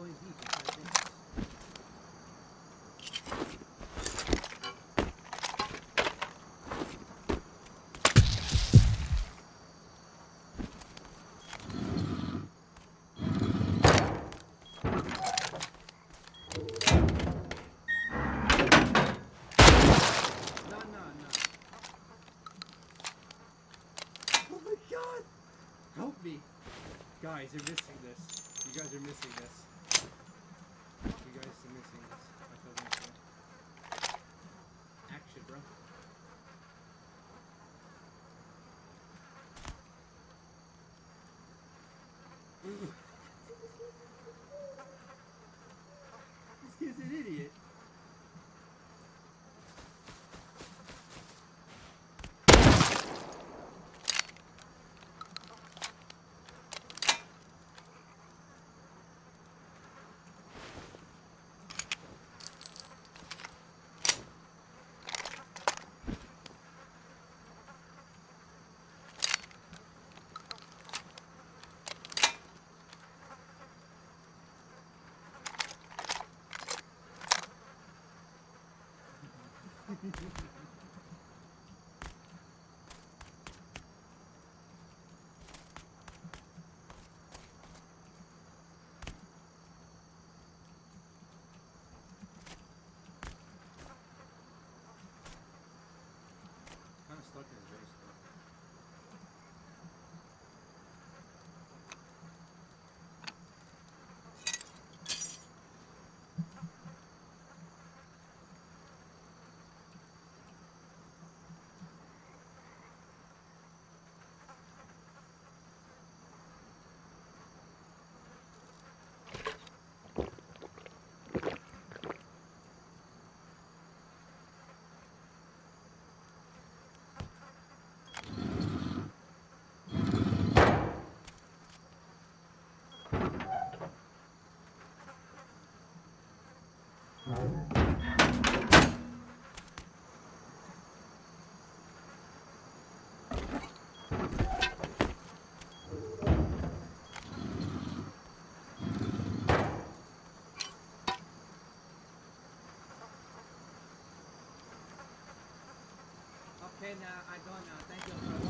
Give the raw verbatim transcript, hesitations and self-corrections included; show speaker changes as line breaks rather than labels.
going deep inside things. No, no, no. Oh my god! Help me! Guys, you're missing this. You guys are missing this. You guys are missing this. I feel like so. Action, bro. This kid's an idiot. Kind of stuck in his race though. Okay, now I don't know. Thank you.